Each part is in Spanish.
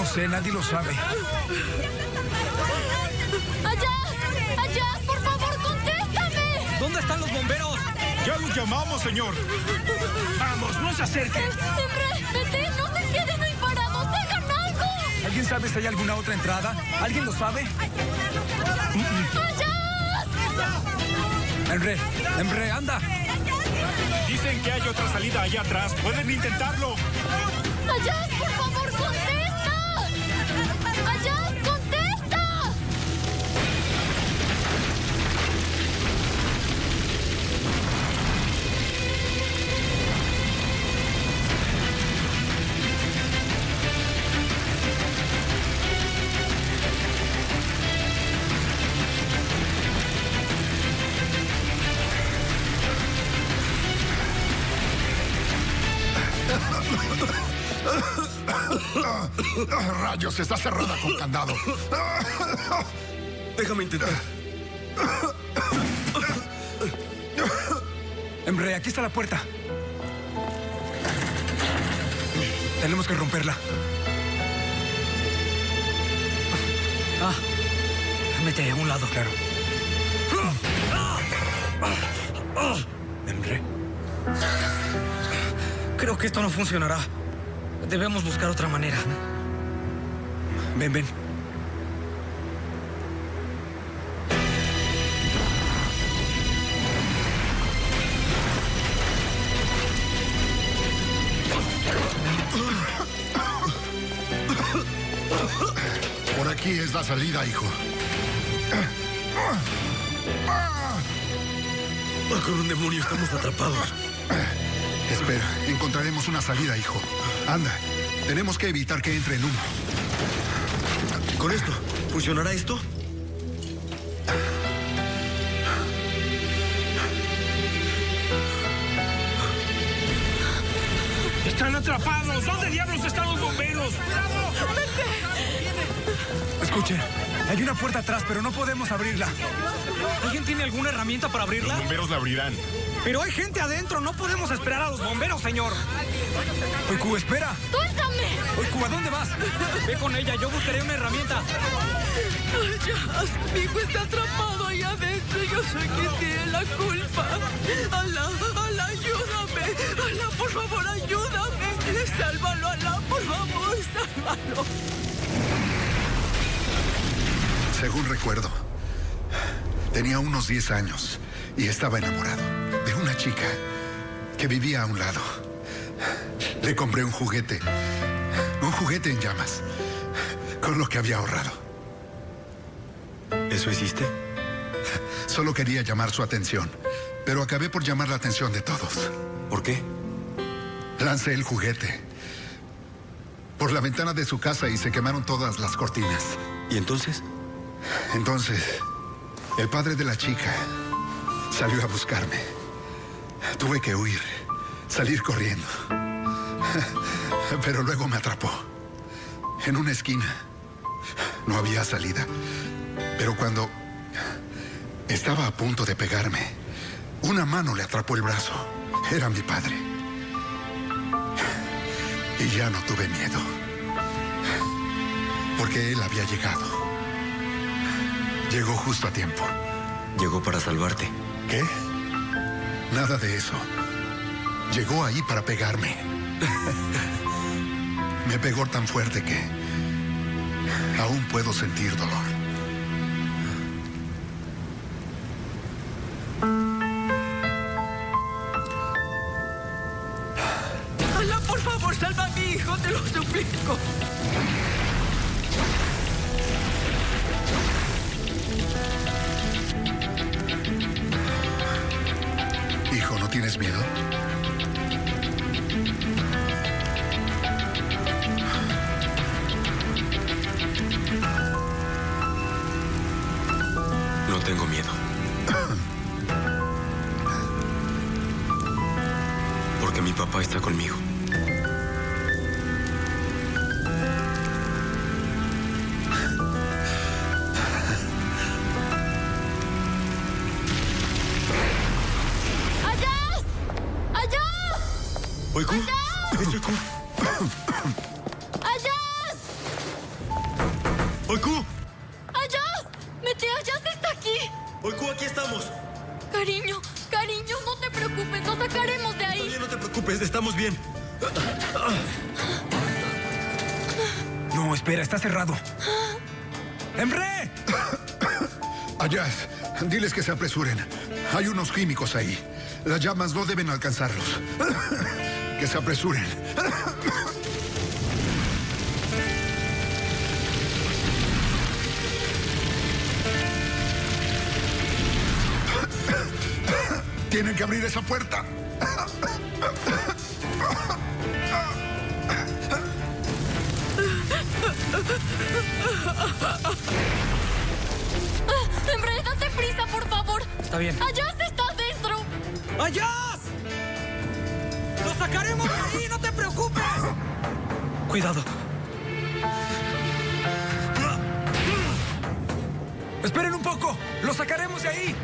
sé, nadie lo sabe. ¡Allá! ¡Por favor, contéstame! ¿Dónde están los bomberos? ¡Ya los llamamos, señor! ¡Vamos, no se acerquen! ¡Henry, vete! ¡No se queden ahí parados! ¡Hagan algo! ¿Alguien sabe si hay alguna otra entrada? ¿Alguien lo sabe? ¡Allá! Henry, anda. Dicen que hay otra salida allá atrás. ¿Pueden intentarlo? ¡Allá! ¡Por favor, contesta! ¡Allá! ¡Contesta! Rayos, está cerrada con candado. Déjame intentar. Henry, aquí está la puerta. Tenemos que romperla. Mete a un lado. Claro. Henry. Creo que esto no funcionará. Debemos buscar otra manera. Ven. Por aquí es la salida, hijo. Con un demonio estamos atrapados. Espera, encontraremos una salida, hijo. Anda, tenemos que evitar que entre el humo. ¿Con esto? ¿Funcionará esto? ¡Están atrapados! ¿Dónde diablos están los bomberos? Escuchen, hay una puerta atrás, pero no podemos abrirla. ¿Alguien tiene alguna herramienta para abrirla? Los bomberos la abrirán. Pero hay gente adentro. No podemos esperar a los bomberos, señor. Oiku, espera. ¡Suéltame! Oiku, ¿a dónde vas? Ve con ella. Yo buscaré una herramienta. Mi hijo está atrapado ahí adentro. Yo soy quien tiene la culpa. Alá, ayúdame. Alá, por favor, ayúdame. Sálvalo, Alá, por favor, sálvalo. Según recuerdo, tenía unos 10 años y estaba enamorado de una chica que vivía a un lado. Le compré un juguete en llamas, con lo que había ahorrado. ¿Eso hiciste? Solo quería llamar su atención, pero acabé por llamar la atención de todos. ¿Por qué? Lancé el juguete por la ventana de su casa y se quemaron todas las cortinas. ¿Y entonces? Entonces, el padre de la chica salió a buscarme. Tuve que huir, salir corriendo. Pero luego me atrapó. En una esquina. No había salida. Pero cuando estaba a punto de pegarme, una mano le atrapó el brazo. Era mi padre. Y ya no tuve miedo. Porque él había llegado. Llegó justo a tiempo. Llegó para salvarte. ¿Qué? Nada de eso. Llegó ahí para pegarme. Me pegó tan fuerte que aún puedo sentir dolor. Alá, por favor, salva a mi hijo, te lo suplico. Hijo, ¿no tienes miedo? No tengo miedo. Porque mi papá está conmigo. ¡Oiku! ¿Es Oiku? ¡Ayaz! ¡Oiku! ¡Ayaz! ¡Mete Ayaz está aquí! ¡Oiku, aquí estamos! Cariño, no te preocupes, nos sacaremos de ahí. Oye, no te preocupes, estamos bien. No, espera, está cerrado. ¡Emre! Ayaz, diles que se apresuren. Hay unos químicos ahí. Las llamas no deben alcanzarlos. Que se apresuren. Tienen que abrir esa puerta. Emre, date prisa, por favor. Está bien. Ayaz está dentro. ¡Ayaz! ¡Lo sacaremos de ahí! ¡No te preocupes! Cuidado. ¡Esperen un poco! ¡Lo sacaremos de ahí!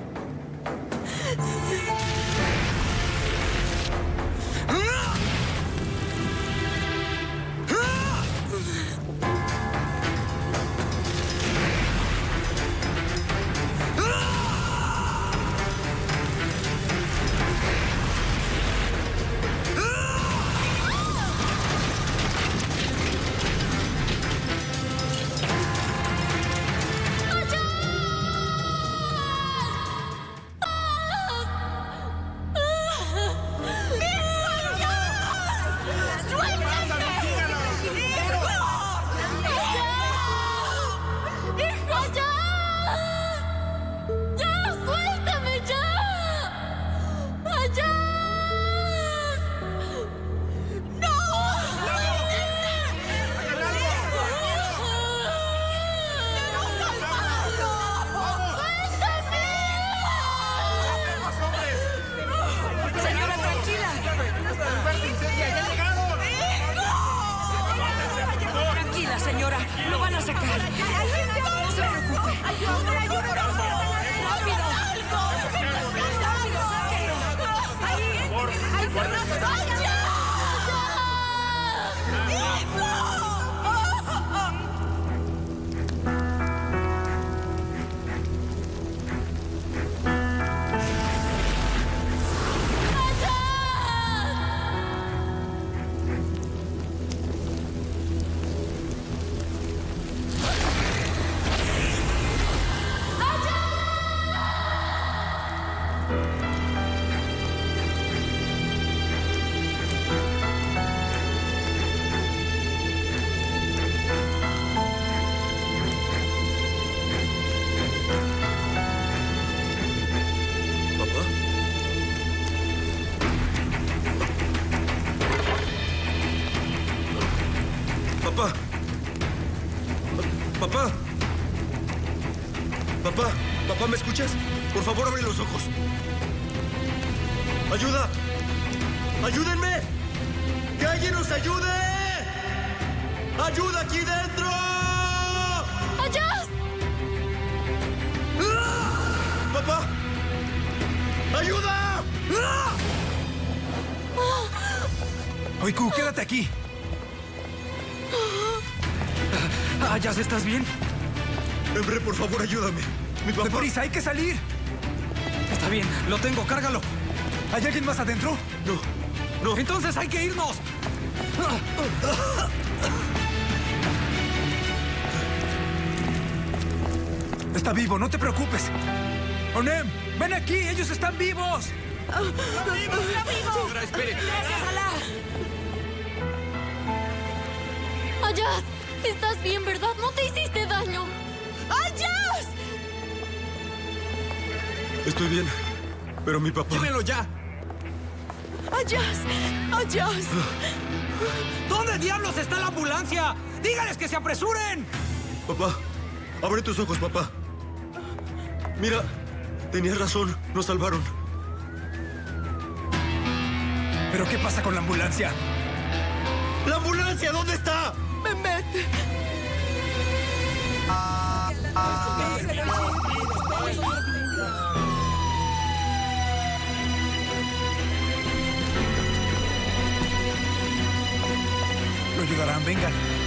Señora, lo van a sacar. No se preocupe. ¡Rápido! Papá. Papá. Papá. Papá, ¿me escuchas? Por favor, abre los ojos. ¡Ayuda! ¡Ayúdenme! ¡Que alguien nos ayude! ¡Ayuda aquí dentro! ¡Ayaz! ¡Ah! ¡Papá! ¡Ayuda! ¡Ah! Oiku, quédate aquí. ¿Ayaz, estás bien? Emre, por favor, ayúdame. Mi papá... ¡Deprisa, hay que salir! Está bien, lo tengo, cárgalo. ¿Hay alguien más adentro? No. Entonces hay que irnos. Está vivo, no te preocupes. Onem, ven aquí, ellos están vivos. ¡Está vivo! Señora, espere. ¡Gracias, Alá! Ayaz, estás bien, ¿verdad? No te hiciste daño. ¡Ayaz! Estoy bien, pero mi papá... ¡Llévenlo ya! ¡Ayaz! ¿Dónde diablos está la ambulancia? ¡Dígales que se apresuren! Papá, abre tus ojos, papá. Mira, tenías razón, nos salvaron. ¿Pero qué pasa con la ambulancia? ¡La ambulancia! ¿Dónde está? ¡Mehmet! Lo ayudarán, vengan.